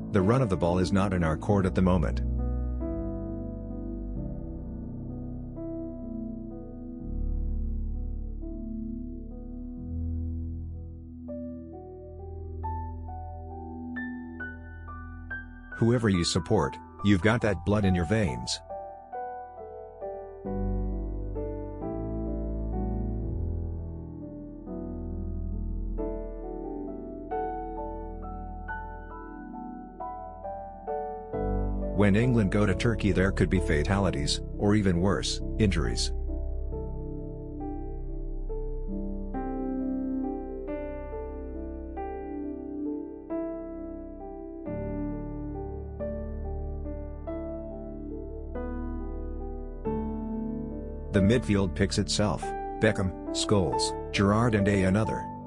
The run of the ball is not in our court at the moment. Whoever you support, you've got that blood in your veins. When England go to Turkey, there could be fatalities, or even worse, injuries. The midfield picks itself: Beckham, Scholes, Gerrard and another.